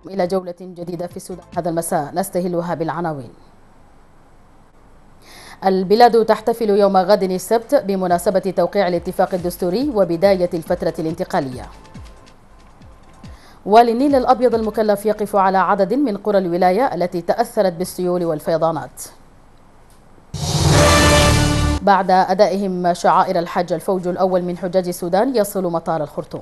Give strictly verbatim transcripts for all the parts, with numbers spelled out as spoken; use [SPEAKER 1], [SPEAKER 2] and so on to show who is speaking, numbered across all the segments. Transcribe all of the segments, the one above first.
[SPEAKER 1] إلى جولة جديدة في السودان هذا المساء نستهلها بالعناوين. البلاد تحتفل يوم غد السبت بمناسبة توقيع الاتفاق الدستوري وبداية الفترة الانتقالية. والنيل الأبيض المكلف يقف على عدد من قرى الولاية التي تأثرت بالسيول والفيضانات. بعد أدائهم شعائر الحج الفوج الأول من حجاج السودان يصل مطار الخرطوم.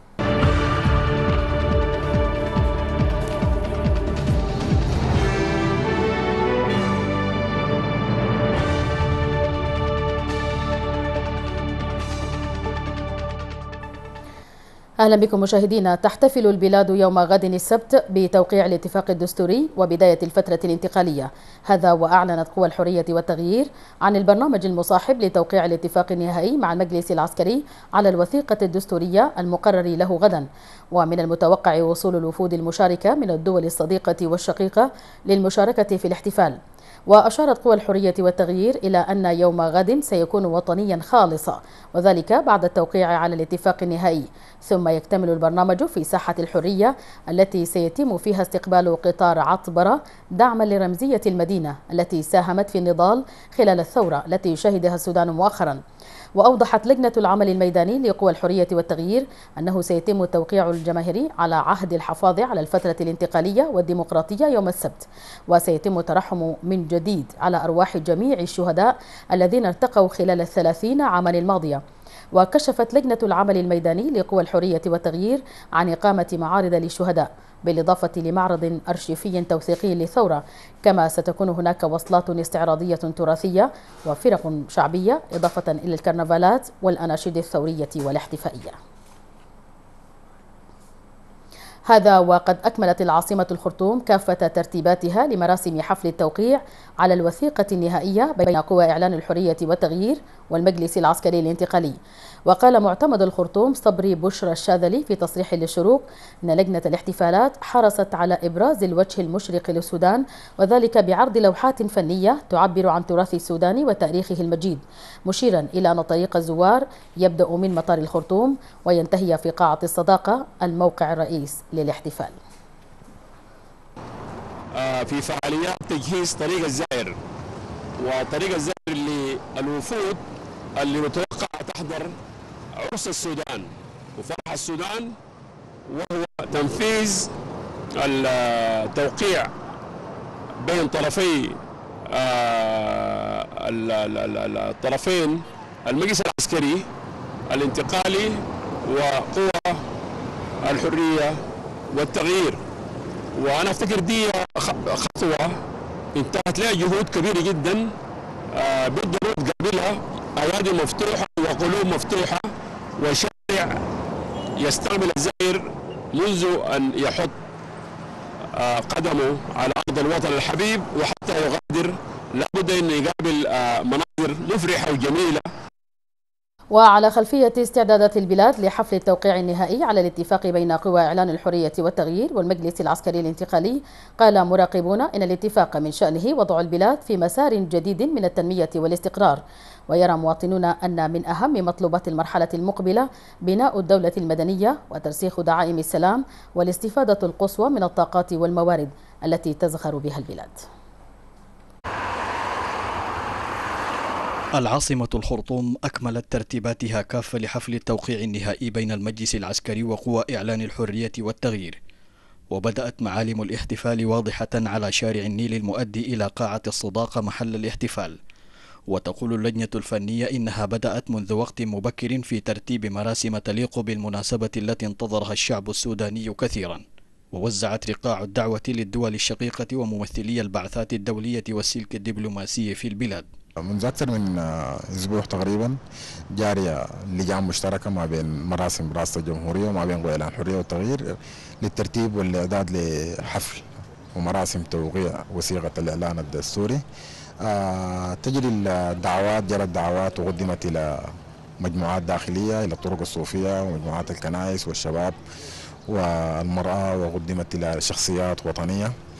[SPEAKER 1] أهلا بكم مشاهدينا. تحتفل البلاد يوم غد السبت بتوقيع الاتفاق الدستوري وبداية الفترة الانتقالية. هذا وأعلنت قوى الحرية والتغيير عن البرنامج المصاحب لتوقيع الاتفاق النهائي مع المجلس العسكري على الوثيقة الدستورية المقرر له غدا. ومن المتوقع وصول الوفود المشاركة من الدول الصديقة والشقيقة للمشاركة في الاحتفال. وأشارت قوى الحرية والتغيير إلى أن يوم غد سيكون وطنيا خالصا، وذلك بعد التوقيع على الاتفاق النهائي، ثم يكتمل البرنامج في ساحة الحرية التي سيتم فيها استقبال قطار عطبرة دعما لرمزية المدينة التي ساهمت في النضال خلال الثورة التي شهدها السودان مؤخرا. وأوضحت لجنة العمل الميداني لقوى الحرية والتغيير أنه سيتم التوقيع الجماهيري على عهد الحفاظ على الفترة الانتقالية والديمقراطية يوم السبت، وسيتم الترحم من جديد على أرواح جميع الشهداء الذين ارتقوا خلال الثلاثين عاما الماضية. وكشفت لجنة العمل الميداني لقوى الحرية والتغيير عن إقامة معارض للشهداء بالإضافة لمعرض أرشيفي توثيقي للثورة، كما ستكون هناك وصلات استعراضية تراثية وفرق شعبية، إضافة إلى الكرنفالات والأناشيد الثورية والاحتفائية. هذا وقد أكملت العاصمة الخرطوم كافة ترتيباتها لمراسم حفل التوقيع على الوثيقة النهائية بين قوى إعلان الحرية والتغيير والمجلس العسكري الانتقالي. وقال معتمد الخرطوم صبري بشرى الشاذلي في تصريح للشروق أن لجنة الاحتفالات حرصت على إبراز الوجه المشرق للسودان، وذلك بعرض لوحات فنية تعبر عن تراث السودان وتاريخه المجيد، مشيرا إلى أن طريق الزوار يبدأ من مطار الخرطوم وينتهي في قاعة الصداقة الموقع الرئيس للاحتفال.
[SPEAKER 2] في فعاليات تجهيز طريق الزائر، وطريق الزائر للوفود اللي متوقع تحضر عرس السودان وفرح السودان، وهو تنفيذ التوقيع بين طرفي الطرفين المجلس العسكري الانتقالي وقوى الحرية والتغيير. وأنا أفتكر دي خطوة انتهت لها جهود كبيرة جدا بالضرورة تقابلها أيادي مفتوحة وقلوب مفتوحة وشارع يستقبل الزائر منذ أن يحط قدمه على أرض الوطن الحبيب وحتى يغادر، لابد أن يقابل مناظر مفرحة وجميلة.
[SPEAKER 1] وعلى خلفية استعدادات البلاد لحفل التوقيع النهائي على الاتفاق بين قوى إعلان الحرية والتغيير والمجلس العسكري الانتقالي، قال مراقبون إن الاتفاق من شأنه وضع البلاد في مسار جديد من التنمية والاستقرار. ويرى مواطنون أن من أهم مطلوبات المرحلة المقبلة بناء الدولة المدنية وترسيخ دعائم السلام والاستفادة القصوى من الطاقات والموارد التي تزخر بها البلاد.
[SPEAKER 3] العاصمة الخرطوم أكملت ترتيباتها كافة لحفل التوقيع النهائي بين المجلس العسكري وقوى إعلان الحرية والتغيير. وبدأت معالم الاحتفال واضحة على شارع النيل المؤدي إلى قاعة الصداقة محل الاحتفال. وتقول اللجنة الفنية إنها بدأت منذ وقت مبكر في ترتيب مراسم تليق بالمناسبة التي انتظرها الشعب السوداني كثيرا، ووزعت رقاع الدعوة للدول الشقيقة وممثلي البعثات الدولية والسلك الدبلوماسي في البلاد.
[SPEAKER 4] منذ أكثر من أسبوع تقريبا جارية لجان مشتركة ما بين مراسم رئاسة الجمهورية وما بين قوى إعلان الحرية والتغيير للترتيب والإعداد لحفل ومراسم توقيع وثيقة الإعلان الدستوري. آه تجري الدعوات جرت دعوات وقدمت إلى مجموعات داخلية، إلى الطرق الصوفية ومجموعات الكنائس والشباب والمرأة، وقدمت إلى شخصيات وطنية.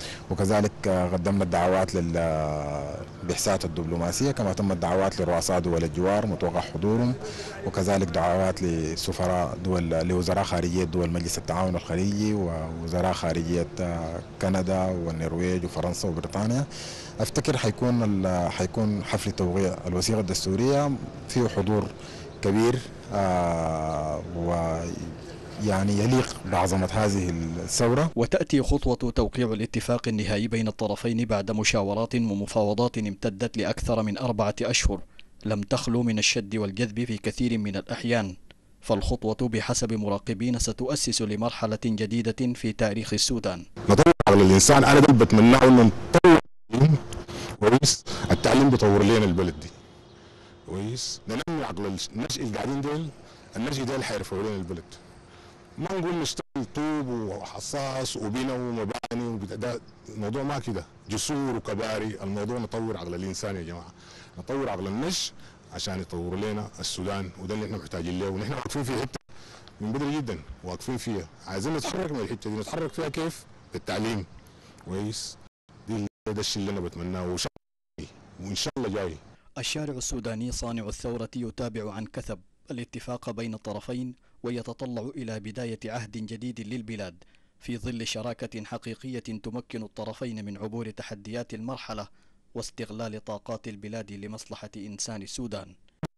[SPEAKER 4] وكذلك قدمنا الدعوات للبعثات الدبلوماسية، كما تم الدعوات لرؤساء دول الجوار متوقع حضورهم، وكذلك دعوات لسفراء دول لوزراء خارجية دول مجلس التعاون الخليجي ووزراء خارجية كندا والنرويج وفرنسا وبريطانيا. افتكر حيكون حيكون حفل توقيع الوثيقة الدستورية فيه حضور كبير آه ويعني يليق بعظمة هذه الثورة.
[SPEAKER 3] وتأتي خطوة توقيع الاتفاق النهائي بين الطرفين بعد مشاورات ومفاوضات امتدت لأكثر من أربعة أشهر لم تخلو من الشد والجذب في كثير من الأحيان. فالخطوة بحسب مراقبين ستؤسس لمرحلة جديدة في تاريخ السودان.
[SPEAKER 5] نطور على الإنسان، أنا ده بتمناه إنه نطور كويس، التعليم بيطور لنا البلد دي كويس، ننمي عقل النشء اللي قاعدين دول، النشء ده اللي حيرفعوا لنا البلد. ما نقول نشتغل طوب وحصاص وبناء ومباني وبتاع، ده الموضوع ما كده، جسور وكباري، الموضوع نطور عقل الانسان يا جماعه، نطور عقل النشء عشان يطور لنا السودان، وده اللي احنا محتاجين له، ونحن واقفين في حته من بدري جدا واقفين فيها، عايزين نتحرك من الحته دي، نتحرك فيها كيف؟ بالتعليم كويس، دي ده الشيء اللي انا بتمناه وان شاء الله جاي.
[SPEAKER 3] الشارع السوداني صانع الثورة يتابع عن كثب الاتفاق بين الطرفين ويتطلع إلى بداية عهد جديد للبلاد في ظل شراكة حقيقية تمكن الطرفين من عبور تحديات المرحلة واستغلال طاقات البلاد لمصلحة إنسان السودان.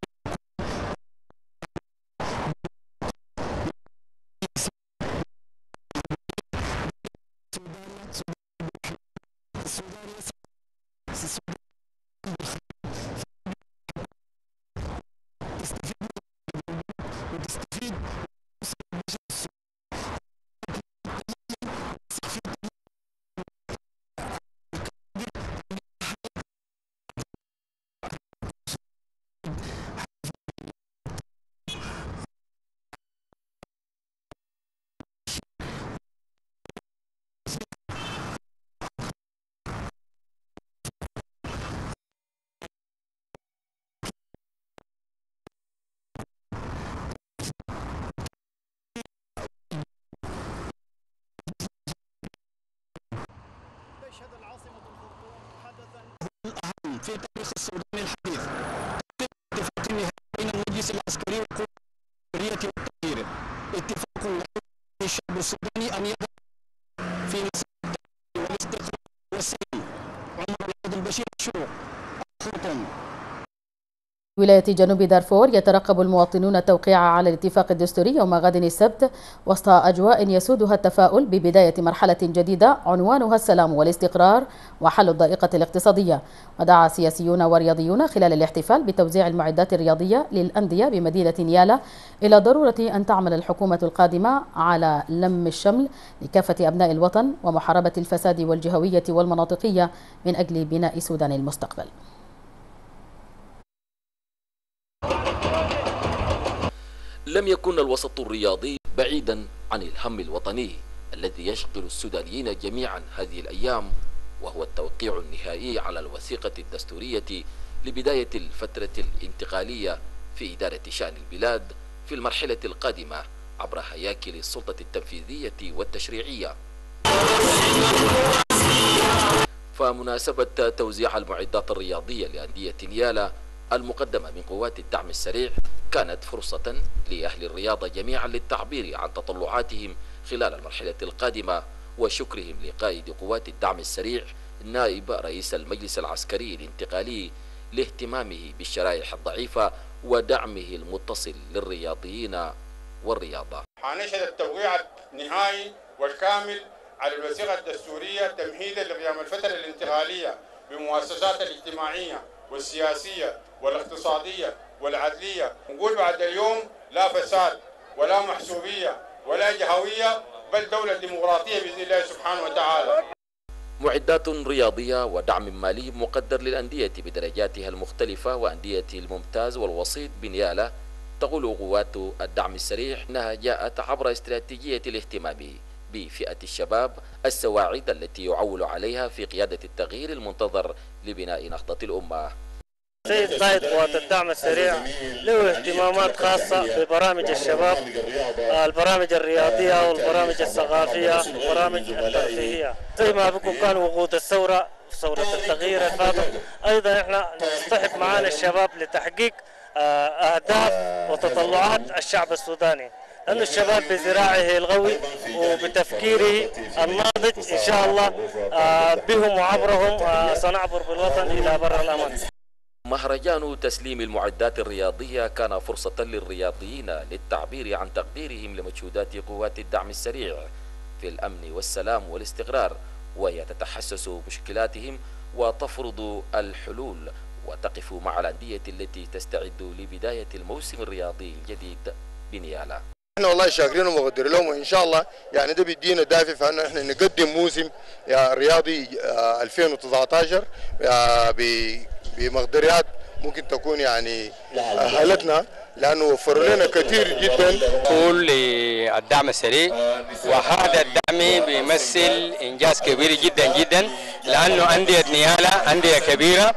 [SPEAKER 6] الأهم في تاريخ السودان الحديث اتفاق النهائي بين المجلس العسكري وقوى الحرية والتغيير، اتفاق للشعب السوداني أن يضع في مسار والاستقرار والسلام. عمر العبد البشير الشروق، الخرطوم.
[SPEAKER 1] ولاية جنوب دارفور يترقب المواطنون التوقيع على الاتفاق الدستوري يوم غد السبت وسط أجواء يسودها التفاؤل ببداية مرحلة جديدة عنوانها السلام والاستقرار وحل الضائقة الاقتصادية. ودعا سياسيون ورياضيون خلال الاحتفال بتوزيع المعدات الرياضية للأندية بمدينة نيالا إلى ضرورة أن تعمل الحكومة القادمة على لم الشمل لكافة أبناء الوطن ومحاربة الفساد والجهوية والمناطقية من أجل بناء سودان المستقبل.
[SPEAKER 7] لم يكن الوسط الرياضي بعيدا عن الهم الوطني الذي يشغل السودانيين جميعا هذه الأيام، وهو التوقيع النهائي على الوثيقة الدستورية لبداية الفترة الانتقالية في إدارة شأن البلاد في المرحلة القادمة عبر هياكل السلطة التنفيذية والتشريعية. فمناسبة توزيع المعدات الرياضية لأندية نيالا المقدمة من قوات الدعم السريع كانت فرصة لأهل الرياضة جميعا للتعبير عن تطلعاتهم خلال المرحلة القادمة وشكرهم لقائد قوات الدعم السريع نائب رئيس المجلس العسكري الانتقالي لاهتمامه بالشرائح الضعيفة ودعمه المتصل للرياضيين والرياضة.
[SPEAKER 8] حنشهد التوقيع النهائي والكامل على الوثيقة الدستورية تمهيدا لقيام الفترة الانتقالية بالمؤسسات الاجتماعية والسياسية والاقتصادية والعدلية. نقول بعد اليوم لا فساد ولا محسوبية ولا جهوية، بل دولة ديمقراطية بإذن الله سبحانه وتعالى.
[SPEAKER 7] معدات رياضية ودعم مالي مقدر للأندية بدرجاتها المختلفة وأندية الممتاز والوسيط بنيالة. تقول قوات الدعم السريع أنها جاءت عبر استراتيجية الاهتمام بفئة الشباب السواعد التي يعول عليها في قيادة التغيير المنتظر لبناء نهضة الأمة.
[SPEAKER 9] سيد قائد قوات الدعم السريع له اهتمامات خاصة ببرامج الشباب، البرامج الرياضية والبرامج الثقافية والبرامج الترفيهية، زي ما بكم كان وقود الثورة ثورة التغيير الفاضل. أيضا احنا نصطحب معانا الشباب لتحقيق أهداف وتطلعات الشعب السوداني، لأن الشباب بزراعه الغوي وبتفكيره الناضج إن شاء الله بهم وعبرهم سنعبر بالوطن إلى بر الأمان.
[SPEAKER 7] مهرجان تسليم المعدات الرياضية كان فرصة للرياضيين للتعبير عن تقديرهم لمجهودات قوات الدعم السريع في الأمن والسلام والاستقرار، وهي تتحسس مشكلاتهم وتفرض الحلول وتقف مع الأندية التي تستعد لبداية الموسم الرياضي الجديد بنيالا.
[SPEAKER 10] احنا والله شاكرين ومقدرين لهم، وان شاء الله يعني ده بيدينا دافع في ان احنا نقدم موسم رياضي ألفين وتسعة عشر بمقدرات ممكن تكون يعني اهلتنا، لانه وفروا لنا كثير جدا.
[SPEAKER 11] نقول للدعم السريع، وهذا الدعم بيمثل انجاز كبير جدا جدا، لانه انديه نيالا انديه كبيره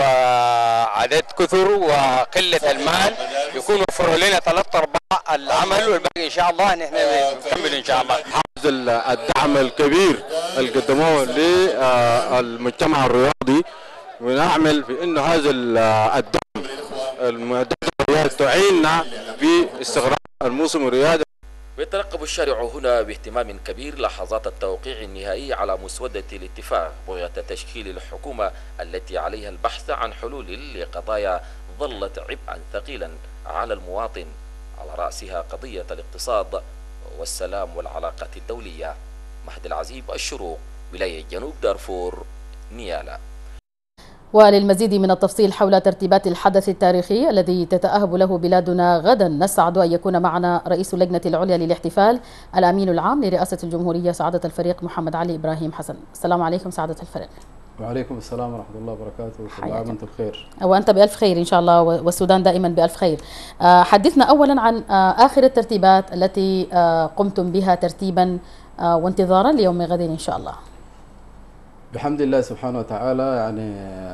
[SPEAKER 11] وعدد كثر وقله المال، يكون وفروا لنا ثلاث ارباع العمل، والباقي ان شاء الله نحن نكمل ان شاء الله.
[SPEAKER 12] الدعم الكبير اللي قدموه للمجتمع الرياضي، ونعمل في انه هذا الدعم المعدات الرياضية تعيننا في استغرار الموسم الرياضي.
[SPEAKER 7] ويترقب الشارع هنا باهتمام كبير لحظات التوقيع النهائي على مسودة الاتفاق، بغية تشكيل الحكومة التي عليها البحث عن حلول لقضايا ظلت عبئا ثقيلا على المواطن، على رأسها قضية الاقتصاد والسلام والعلاقات الدولية. مهدي العزيب، الشروق، ولاية جنوب دارفور، نيالا.
[SPEAKER 1] وللمزيد من التفصيل حول ترتيبات الحدث التاريخي الذي تتأهب له بلادنا غدا، نسعد أن يكون معنا رئيس اللجنة العليا للاحتفال الأمين العام لرئاسة الجمهورية سعادة الفريق محمد علي إبراهيم حسن. السلام عليكم سعادة الفريق.
[SPEAKER 13] وعليكم السلام ورحمة الله وبركاته. كل عام وأنتم بخير.
[SPEAKER 1] وأنت بألف خير إن شاء الله، والسودان دائما بألف خير. حدثنا أولا عن آخر الترتيبات التي قمتم بها ترتيبا وانتظارا ليوم غد إن شاء الله.
[SPEAKER 13] بحمد الله سبحانه وتعالى، يعني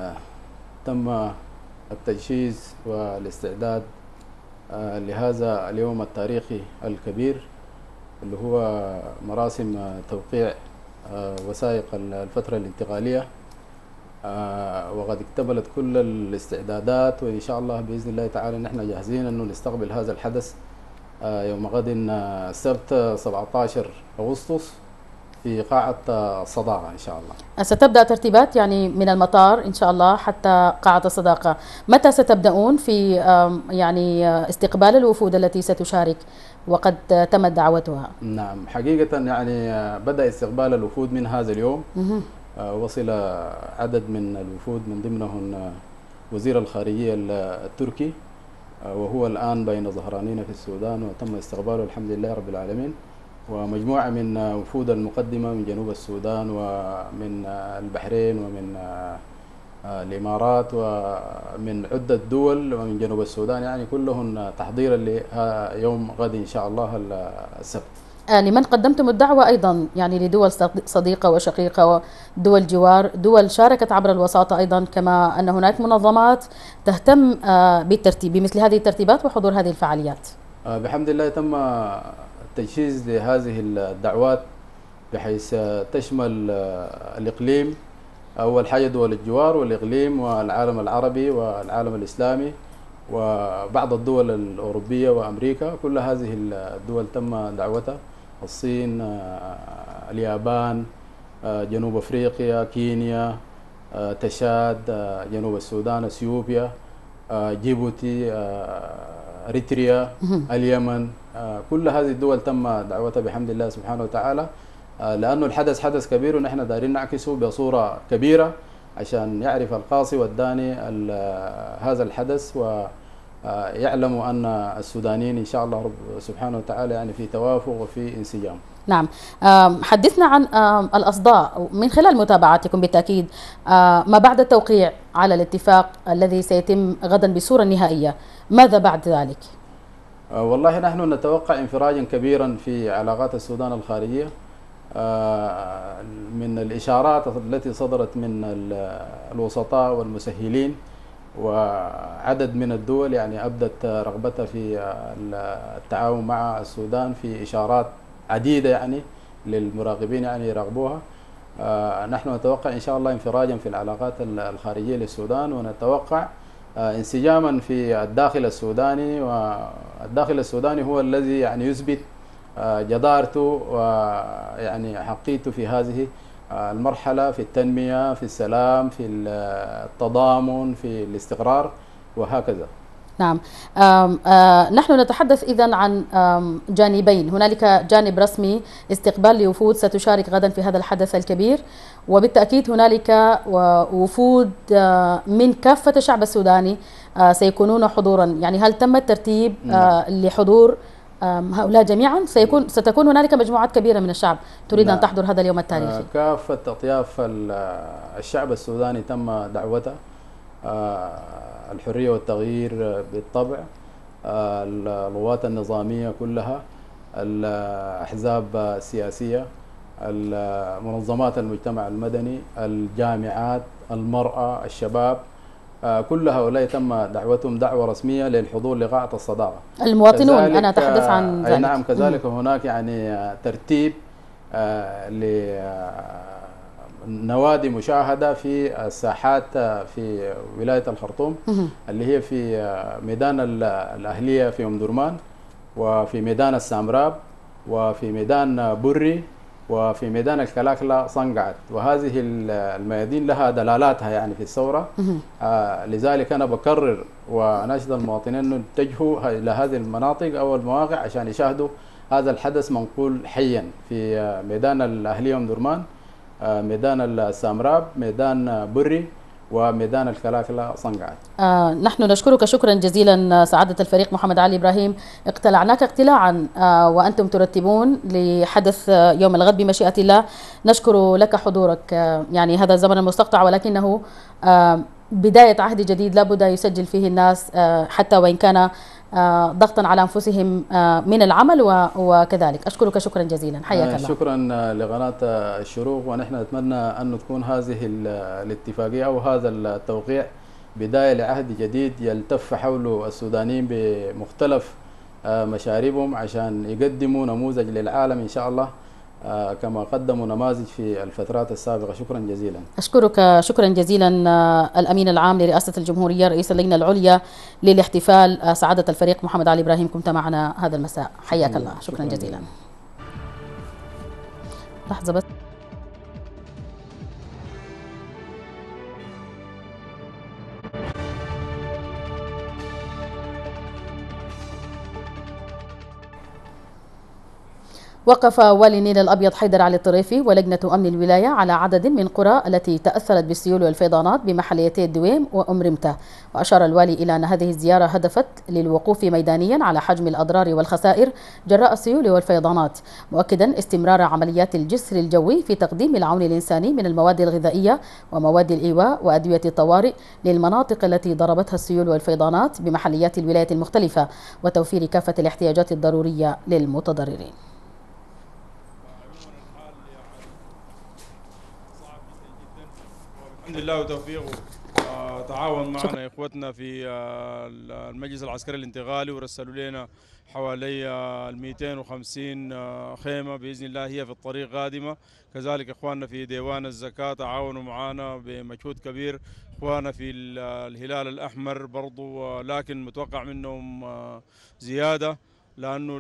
[SPEAKER 13] تم التجهيز والاستعداد لهذا اليوم التاريخي الكبير اللي هو مراسم توقيع وثائق الفترة الانتقالية، وقد اكتملت كل الاستعدادات، وإن شاء الله بإذن الله تعالى نحن جاهزين أنه نستقبل هذا الحدث يوم غد السبت سبعة عشر أغسطس في قاعة صداقة إن شاء الله.
[SPEAKER 1] ستبدأ ترتيبات يعني من المطار إن شاء الله حتى قاعة الصداقة، متى ستبدأون في يعني استقبال الوفود التي ستشارك وقد تمت دعوتها؟
[SPEAKER 13] نعم حقيقة يعني بدأ استقبال الوفود من هذا اليوم. وصل عدد من الوفود من ضمنهم وزير الخارجية التركي، وهو الآن بين ظهرانينا في السودان وتم استقباله الحمد لله رب العالمين، ومجموعة من وفود المقدمة من جنوب السودان ومن البحرين ومن الإمارات ومن عدة دول ومن جنوب السودان، يعني كلهم تحضيرا ليوم غد إن شاء الله السبت.
[SPEAKER 1] لمن قدمتم الدعوة أيضا يعني لدول صديقة وشقيقة ودول جوار، دول شاركت عبر الوساطة أيضا، كما أن هناك منظمات تهتم بالترتيب بمثل هذه الترتيبات وحضور هذه الفعاليات؟
[SPEAKER 13] بحمد الله تم التجهيز لهذه الدعوات بحيث تشمل الإقليم، أول حاجة دول الجوار والإقليم والعالم العربي والعالم الإسلامي وبعض الدول الأوروبية وأمريكا. كل هذه الدول تم دعوتها، الصين، اليابان، جنوب أفريقيا، كينيا، تشاد، جنوب السودان، اثيوبيا، جيبوتي، اريتريا، اليمن، كل هذه الدول تم دعوتها بحمد الله سبحانه وتعالى، لانه الحدث حدث كبير ونحن دايرين نعكسه بصوره كبيره عشان يعرف القاصي والداني هذا الحدث، ويعلموا ان السودانيين ان شاء الله رب سبحانه وتعالى يعني في توافق وفي انسجام.
[SPEAKER 1] نعم، حدثنا عن الأصداء من خلال متابعاتكم بالتأكيد ما بعد التوقيع على الاتفاق الذي سيتم غدا بصورة نهائية، ماذا بعد ذلك؟
[SPEAKER 13] والله نحن نتوقع انفراجا كبيرا في علاقات السودان الخارجية من الإشارات التي صدرت من الوسطاء والمسهلين وعدد من الدول يعني أبدت رغبتها في التعاون مع السودان في إشارات عديدة يعني للمراقبين يعني يراقبوها. نحن نتوقع إن شاء الله انفراجا في العلاقات الخارجية للسودان، ونتوقع انسجاما في الداخل السوداني، والداخل السوداني هو الذي يعني يثبت جدارته ويعني حقيته في هذه المرحلة في التنمية، في السلام، في التضامن، في الاستقرار وهكذا.
[SPEAKER 1] نعم. آم آم نحن نتحدث إذن عن جانبين، هنالك جانب رسمي استقبال لوفود ستشارك غدا في هذا الحدث الكبير، وبالتأكيد هنالك وفود من كافة الشعب السوداني سيكونون حضورا. يعني هل تم الترتيب لحضور هؤلاء جميعا؟ سيكون ستكون هنالك مجموعات كبيرة من الشعب تريد أن تحضر هذا اليوم التاريخي.
[SPEAKER 13] كافة أطياف الشعب السوداني تم دعوته، الحرية والتغيير بالطبع، القوات النظامية كلها، الأحزاب السياسية، منظمات المجتمع المدني، الجامعات، المرأة، الشباب، كل هؤلاء تم دعوتهم دعوة رسمية للحضور لقاعة الصداقة.
[SPEAKER 1] المواطنون أنا أتحدث عن ذلك.
[SPEAKER 13] نعم، كذلك هناك يعني ترتيب لنوادي مشاهدة في الساحات في ولاية الخرطوم اللي هي في ميدان الأهلية في أم درمان، وفي ميدان السامراب، وفي ميدان بري، وفي ميدان الكلاكلا صنقعت. وهذه الميادين لها دلالاتها يعني في الثورة. آه لذلك أنا بكرر وأناشد المواطنين أن يتجهوا إلى هذه المناطق أو المواقع عشان يشاهدوا هذا الحدث منقول حيا في ميدان الأهلية أم درمان، آه ميدان السامراب، ميدان بري، وميدان الكلاكلا صنقعت.
[SPEAKER 1] آه نحن نشكرك شكرا جزيلا سعادة الفريق محمد علي إبراهيم، اقتلعناك اقتلاعا آه وأنتم ترتبون لحدث آه يوم الغد بمشيئة الله. نشكر لك حضورك، آه يعني هذا الزمن المستقطع ولكنه آه بداية عهد جديد لابد يسجل فيه الناس آه حتى وإن كان آه ضغطا على أنفسهم آه من العمل، وكذلك أشكرك شكرا جزيلا، حياك
[SPEAKER 13] آه
[SPEAKER 1] الله.
[SPEAKER 13] شكرا لقناة الشروق، ونحن نتمنى أن تكون هذه الاتفاقية أو هذا التوقيع بداية لعهد جديد يلتف حول السودانيين بمختلف آه مشاربهم عشان يقدموا نموذج للعالم إن شاء الله آه كما قدموا نماذج في الفترات السابقة. شكرا جزيلا.
[SPEAKER 1] أشكرك شكرا جزيلا آه الأمين العام لرئاسة الجمهورية رئيس اللجنة العليا للاحتفال آه سعادة الفريق محمد علي إبراهيم، كنت معنا هذا المساء، حياك الله. شكرا, شكرا جزيلا. لحظة بس. وقف والي النيل الأبيض حيدر علي الطريفي ولجنة أمن الولاية على عدد من قرى التي تأثرت بالسيول والفيضانات بمحليتي الدويم وأم رمتة، وأشار الوالي إلى أن هذه الزيارة هدفت للوقوف ميدانيا على حجم الأضرار والخسائر جراء السيول والفيضانات، مؤكدا استمرار عمليات الجسر الجوي في تقديم العون الإنساني من المواد الغذائية ومواد الإيواء وأدوية الطوارئ للمناطق التي ضربتها السيول والفيضانات بمحليات الولاية المختلفة، وتوفير كافة الاحتياجات الضرورية للمتضررين.
[SPEAKER 14] الحمد لله وتوفيقه تعاون معنا اخوتنا في المجلس العسكري الانتقالي ورسلوا لنا حوالي مئتين وخمسين خيمه باذن الله هي في الطريق قادمه. كذلك اخواننا في ديوان الزكاه تعاونوا معنا بمجهود كبير، اخواننا في الهلال الاحمر برضو لكن متوقع منهم زياده لانه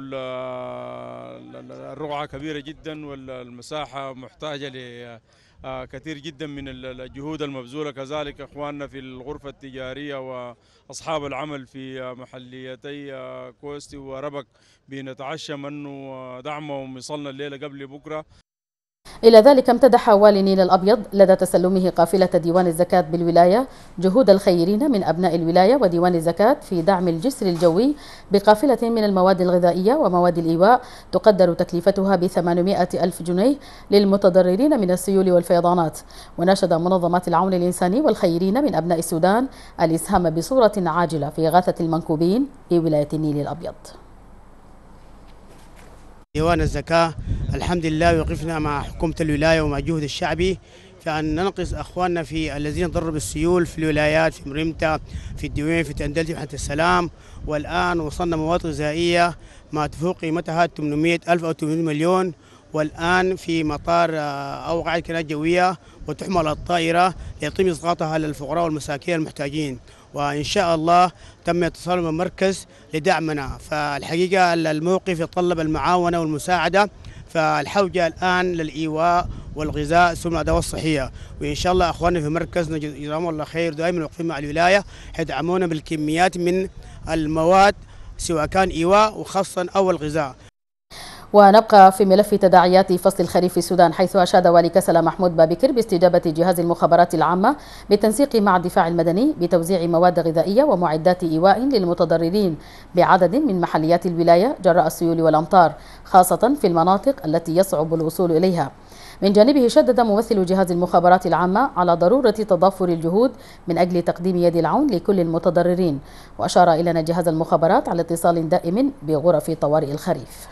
[SPEAKER 14] الرقعه كبيره جدا والمساحه محتاجه ل آه كثير جدا من الجهود المبذولة. كذلك أخواننا في الغرفة التجارية وأصحاب العمل في محليتي آه كوستي وربك بنتعشم أنه دعمهم يصلنا الليلة قبل بكرة.
[SPEAKER 1] إلى ذلك امتدح والي النيل الأبيض لدى تسلمه قافلة ديوان الزكاة بالولاية جهود الخيرين من أبناء الولاية وديوان الزكاة في دعم الجسر الجوي بقافلة من المواد الغذائية ومواد الإيواء تقدر تكلفتها بثمانمائة ألف جنيه للمتضررين من السيول والفيضانات. وناشد منظمات العون الإنساني والخيرين من أبناء السودان الإسهام بصورة عاجلة في إغاثة المنكوبين في ولاية النيل الأبيض.
[SPEAKER 15] ديوان الزكاة الحمد لله وقفنا مع حكومة الولاية ومع جهد الشعبي كأن ننقذ أخواننا في الذين ضروا بالسيول في الولايات، في مريمتا، في الدوين، في تندلتي، في حتى السلام. والآن وصلنا مواد غذائية ما تفوق قيمتها ثمانمائة ألف أو ثمانمائة مليون، والآن في مطار أو قاعدة كنات جوية وتحمل الطائرة ليتم إسقاطها للفقراء والمساكين المحتاجين. وإن شاء الله تم اتصالهم بالمركز لدعمنا. فالحقيقة الموقف يتطلب المعاونة والمساعدة، فالحوجة الآن للإيواء والغذاء ثم الأدوات الصحية. وإن شاء الله أخواننا في مركز جزاهم الله خير دائما واقفين مع الولاية يدعمونا بالكميات من المواد سواء كان إيواء وخاصة أو الغذاء.
[SPEAKER 1] ونبقى في ملف تداعيات فصل الخريف في السودان، حيث أشاد والي كسلا محمود بابكر باستجابة جهاز المخابرات العامة بالتنسيق مع الدفاع المدني بتوزيع مواد غذائية ومعدات إيواء للمتضررين بعدد من محليات الولاية جراء السيول والأمطار، خاصة في المناطق التي يصعب الوصول إليها. من جانبه شدد ممثل جهاز المخابرات العامة على ضرورة تضافر الجهود من أجل تقديم يد العون لكل المتضررين، وأشار إلى أن جهاز المخابرات على اتصال دائم بغرف طوارئ الخريف.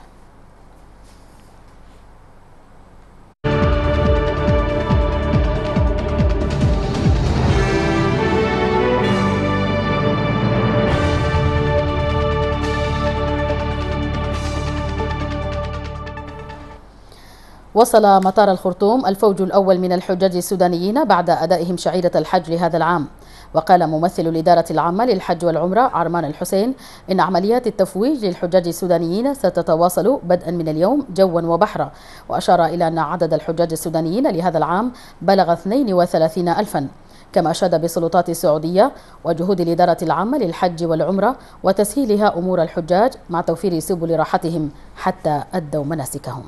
[SPEAKER 1] وصل مطار الخرطوم الفوج الأول من الحجاج السودانيين بعد أدائهم شعيرة الحج لهذا العام. وقال ممثل الإدارة العامة للحج والعمرة عرمان الحسين إن عمليات التفويج للحجاج السودانيين ستتواصل بدءا من اليوم جوا وبحرا، وأشار إلى أن عدد الحجاج السودانيين لهذا العام بلغ اثنين وثلاثين ألفا. كما أشاد بالسلطات السعودية وجهود الإدارة العامة للحج والعمرة وتسهيلها أمور الحجاج مع توفير سبل راحتهم حتى أدوا مناسكهم.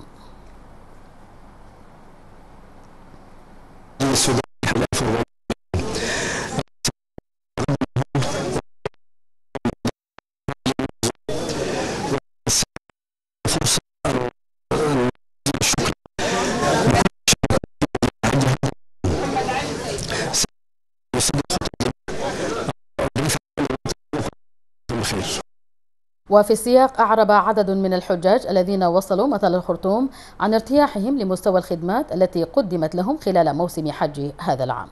[SPEAKER 1] وفي السياق أعرب عدد من الحجاج الذين وصلوا مطار الخرطوم عن ارتياحهم لمستوى الخدمات التي قدمت لهم خلال موسم حج هذا العام.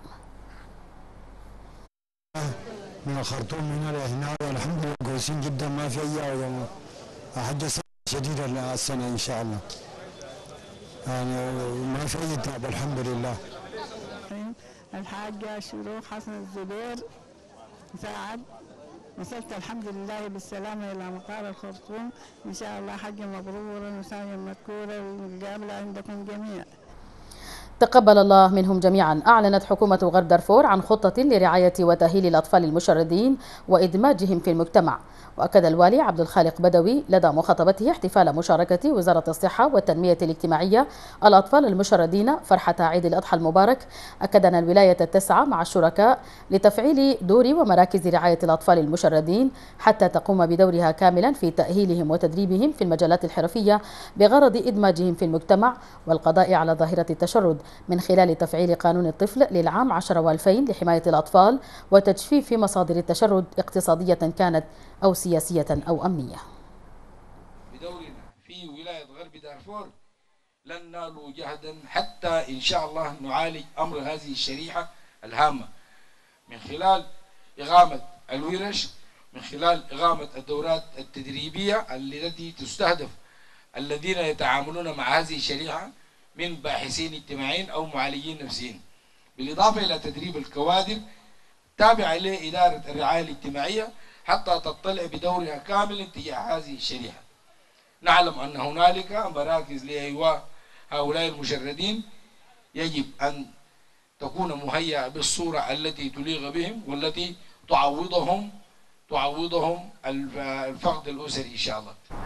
[SPEAKER 16] من الخرطوم هنا لهنا والحمد لله كويسين جدا، ما في أي حاجة شديدة السنة إن شاء الله، يعني ما في أي تعب الحمد لله.
[SPEAKER 17] الحاجة شروق حسن الزبير سعد، وصلت الحمد لله بالسلامة إلى مطار الخرطوم، إن شاء الله حج مبرورا وسعيا مذكورا والقابلة عندكم جميعا.
[SPEAKER 1] تقبل الله منهم جميعا. أعلنت حكومة غرب دارفور عن خطة لرعاية وتأهيل الأطفال المشردين وإدماجهم في المجتمع. وأكد الوالي عبد الخالق بدوي لدى مخاطبته احتفال مشاركة وزارة الصحة والتنمية الاجتماعية الأطفال المشردين فرحة عيد الأضحى المبارك. أكد أن الولاية تسعى مع الشركاء لتفعيل دور ومراكز رعاية الأطفال المشردين حتى تقوم بدورها كاملا في تأهيلهم وتدريبهم في المجالات الحرفية بغرض إدماجهم في المجتمع والقضاء على ظاهرة التشرد من خلال تفعيل قانون الطفل للعام عشرة وألفين لحماية الأطفال وتجفيف مصادر التشرد اقتصادية كانت أو سياسية أو أمنية.
[SPEAKER 18] بدورنا في ولاية غرب دارفور لن نالوا جهدا حتى إن شاء الله نعالج أمر هذه الشريحة الهامة من خلال إقامة الورش، من خلال إقامة الدورات التدريبية التي تستهدف الذين يتعاملون مع هذه الشريحة من باحثين اجتماعيين أو معالجين نفسيين، بالإضافة إلى تدريب الكوادر تابعة لإدارة الرعاية الاجتماعية حتى تطلع بدورها كاملا تجاه هذه الشريحة. نعلم أن هنالك مراكز لإيواء هؤلاء المشردين يجب أن تكون مهيئة بالصورة التي تليق بهم والتي تعوضهم تعوضهم الفقد الأسري إن شاء الله.